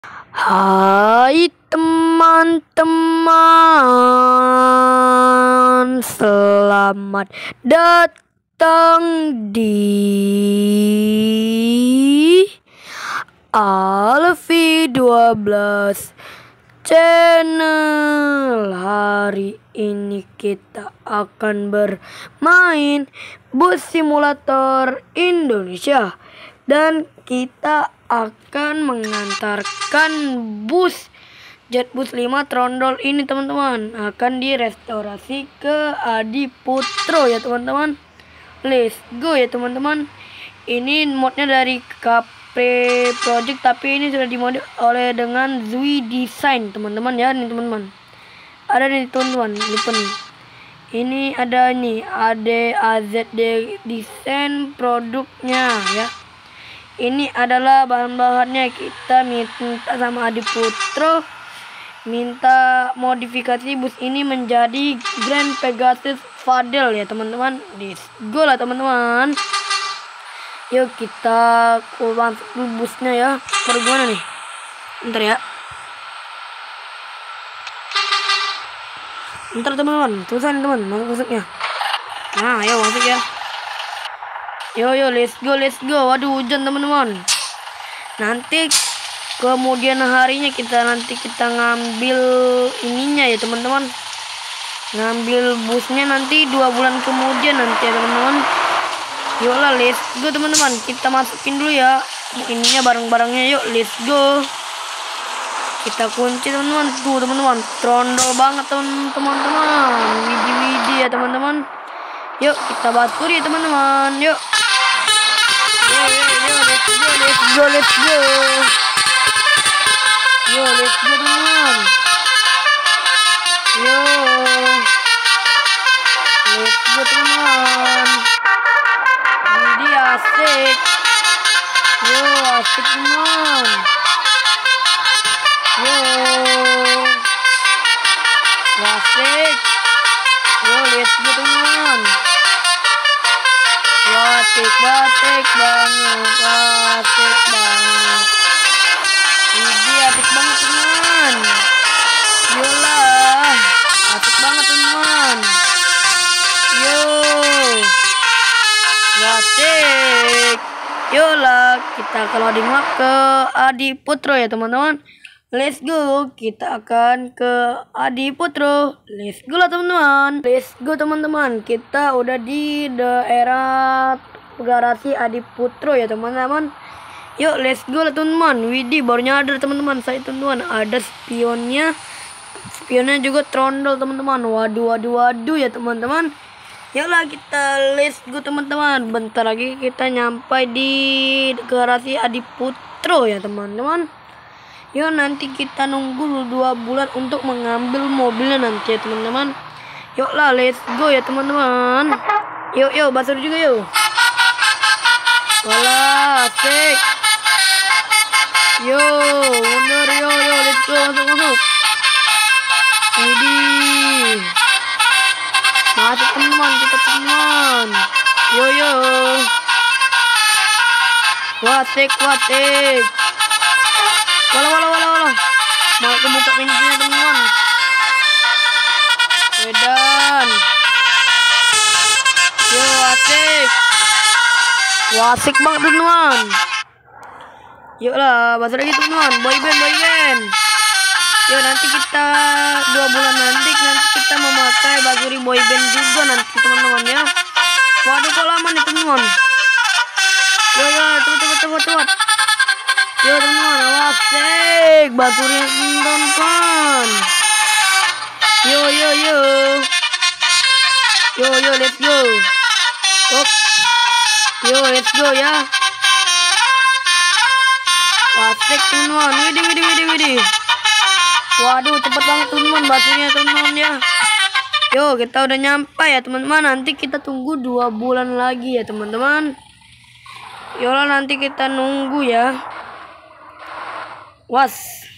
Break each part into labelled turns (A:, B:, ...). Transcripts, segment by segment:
A: Hai teman-teman, selamat datang di Alfi 12 channel. Hari ini kita akan bermain Bus Simulator Indonesia dan kita akan mengantarkan bus Jetbus 5 trondol ini, teman-teman. Akan direstorasi ke Adiputro ya, teman-teman. Let's go ya, teman-teman. Ini modnya dari KP Project, tapi ini sudah dimodif oleh dengan Zui Design, teman-teman ya. Nih, teman-teman. Ada nih, teman-teman. Lupa nih. Ini ada nih AZD Design produknya ya. Ini adalah bahan-bahannya. Kita minta sama Adiputro, minta modifikasi bus ini menjadi Grand Pegasus Fadel ya, teman-teman. Let's go lah, teman-teman. Yuk kita masuk dulu busnya ya. Baru gimana nih? Bentar ya. Bentar, teman-teman. Tunggu teman, masuknya. Nah, ayo masuk ya. Yo, let's go. Waduh, hujan, teman-teman. Nanti kemudian harinya kita ngambil ininya ya, teman-teman. Ngambil busnya nanti 2 bulan kemudian nanti ya, teman-teman. Yuk lah, let's go, teman-teman. Kita masukin dulu ya ininya, barang-barangnya. Yuk, let's go. Kita kunci, teman-teman. Tuh, teman-teman. Trondol banget, teman-teman. Widi ya, teman-teman. Yuk, kita basur ya, teman-teman. Yuk. Yo, let's go. Yo, let's go, teman-teman. Yo, let's go, teman-teman. Ini asik. Yo, asik, teman. Yo, asik. Yo, let's go, teman. Batik banget, Ini asik banget, teman. Yolah, asik banget, teman. Yo, asik. Yolah, kita loading map ke Adiputro ya, teman-teman. Let's go, kita akan ke Adiputro. Let's go lah, teman-teman. Let's go, teman-teman. Kita udah di daerah garasi Adiputro ya, teman-teman. Yuk, let's go lah, teman-teman. Widih, baru nyadar, teman-teman. Saya, teman-teman, ada spionnya. Spionnya juga trondol, teman-teman. Waduh ya, teman-teman. Yuklah, kita let's go, teman-teman. Bentar lagi kita nyampai di garasi Adiputro ya, teman-teman. Yuk, nanti kita nunggu 2 bulan untuk mengambil mobilnya nanti ya, teman-teman. Yuklah, let's go ya, teman-teman. Yuk, basur juga yuk. Walah, asik. Yo, mundur, yo, let's go, masuk. Widih. Masuk, teman, kita teman. Yo. Wasik. Walah. Mau kebuka pintunya, teman-teman. Wedan. Yo, asik. Wasik banget, teman-teman. Yuk lah, basur lagi, teman-teman. Boyband. Yuk, nanti kita 2 bulan nanti kita memakai basuri boyband juga nanti, teman-teman ya. Waduh, kok lama nih, teman-teman. Yo, cepet. Yo, teman-teman, wasik. Basurnya, teman-teman. Yo. Yo, let's go. Op. Yo, let's go ya. Wasik, teman-teman. Widih. Waduh, cepet banget, teman-teman, basurnya, teman-teman ya. Yo, kita udah nyampe ya, teman-teman. Nanti kita tunggu 2 bulan lagi ya, teman-teman. Yolah, nanti kita nunggu ya. Was.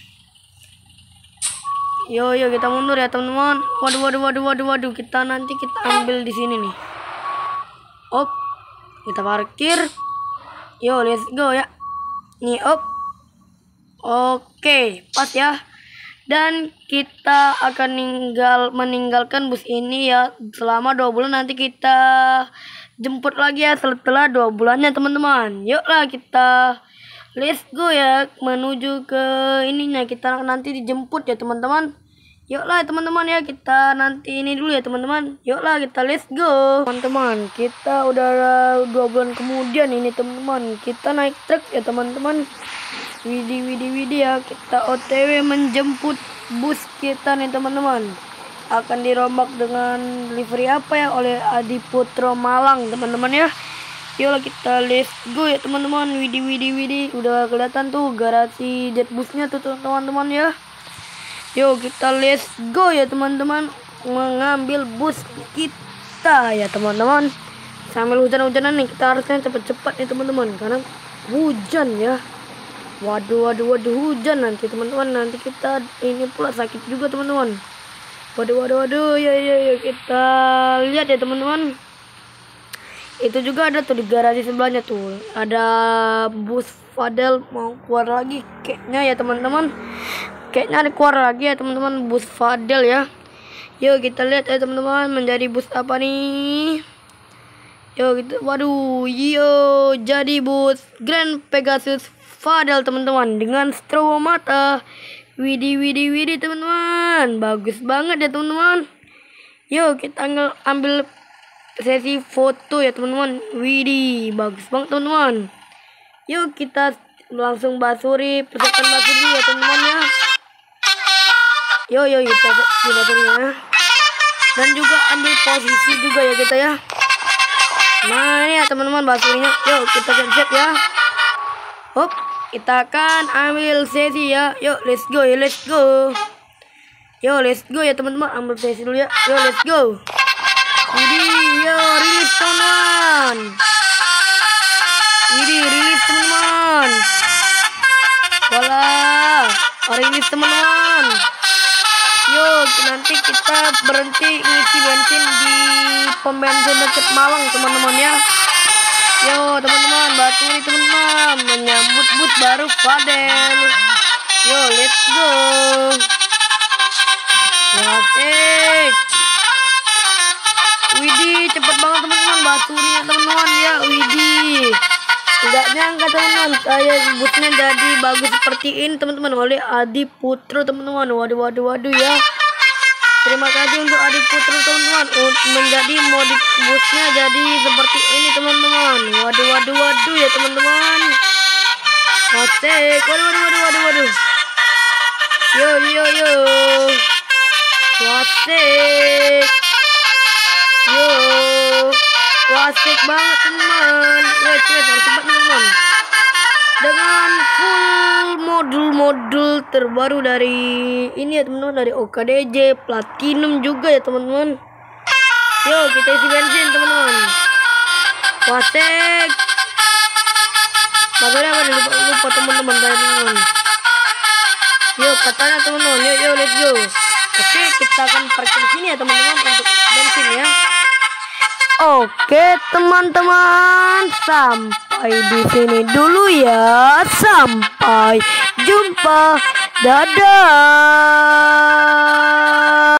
A: Yo, kita mundur ya, teman-teman. Waduh. Kita ambil di sini nih. Op. Kita parkir. Yo, let's go ya. Nih, op. Oke, pas ya. Dan kita akan meninggalkan bus ini ya selama 2 bulan. Nanti kita jemput lagi ya setelah 2 bulannya teman-teman. Yuklah kita let's go ya menuju ke ininya. Kita nanti dijemput ya teman-teman. Yuklah teman-teman ya, kita nanti ini dulu ya teman-teman. Yuklah kita let's go teman-teman. Kita udah 2 bulan kemudian ini teman-teman. Kita naik truk ya teman-teman. Widih ya, kita OTW menjemput bus kita nih teman-teman. Akan dirombak dengan livery apa ya oleh Adi Putro Malang teman-teman ya. Yuk kita let's go ya teman-teman. Widih, udah kelihatan tuh garasi jet busnya tuh teman-teman ya. Yuk kita let's go ya teman-teman, mengambil bus kita ya teman-teman. Sambil hujan-hujanan nih, kita harusnya cepet-cepet nih teman-teman karena hujan ya. Waduh hujan nanti teman-teman. Nanti kita ini pula sakit juga teman-teman. Waduh ya kita lihat ya teman-teman. Itu juga ada tuh di garasi sebelahnya tuh. Ada bus Fadel mau keluar lagi kayaknya ya teman-teman. Kayaknya ada keluar lagi ya teman-teman bus Fadel ya. Yuk kita lihat ya teman-teman, menjadi bus apa nih. Yuk kita, waduh, jadi bus Grand Pegasus Fadel teman-teman dengan strobo mata. Widih teman-teman, bagus banget ya teman-teman. Yuk kita ambil sesi foto ya teman-teman. Widih, bagus banget teman-teman. Yuk kita langsung basuri, persiapkan basuri ya teman-teman ya. Yuk kita basurinya. Dan juga ambil posisi juga ya kita ya. Nah ini ya teman-teman basurinya. Yuk kita siap ya. Hop, kita akan ambil sesi ya. Yuk let's go. Yuk let's go ya teman-teman, ambil sesi dulu ya. Yuk let's go. Widih, rilis teman-teman. Rilis teman-teman. Walah, rilis teman-teman. Yuk nanti kita berhenti ngisi bensin di pom bensin dekat Malang teman-teman ya. Yo teman-teman, baturi teman-teman, menyambut bus baru Fadel. Yo let's go. Asik. Widih, cepet banget teman-teman baturinya teman-teman ya. Widih, tidak nyangka teman-teman, saya busnya jadi bagus seperti ini teman-teman oleh Adi Putro teman-teman. Waduh ya. Terima kasih untuk Adi Putro teman-teman menjadi modif busnya jadi seperti ini teman-teman. Waduh ya teman-teman. Asik. Waduh. Yo. Asik. Yo. Asik banget teman. Harus cepat teman-teman. Dengan full modul terbaru dari ini ya teman-teman, dari OKDJ Platinum juga ya teman-teman. Yuk kita isi bensin teman-teman. Wasek. Baterainya apa lupa teman-teman teman-teman. Yuk katanya teman-teman. Yuk let's go. Oke, kita akan parkir di sini ya teman-teman untuk bensin ya. Oke teman-teman, sampai di sini dulu ya. Sampai jumpa. Dadah.